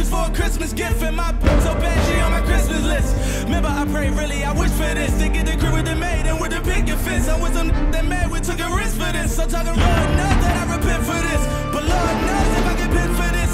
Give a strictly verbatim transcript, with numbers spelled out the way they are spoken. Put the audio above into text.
just for a Christmas gift. And my bitch so bad, she on my Christmas list. Remember, I prayed really, I wish for this. To get the crib with the maid and with the picket fence. I'm with some that mad, we took a risk for this. So talking Lord knows that I repent for this. But Lord knows if I get pinned for this.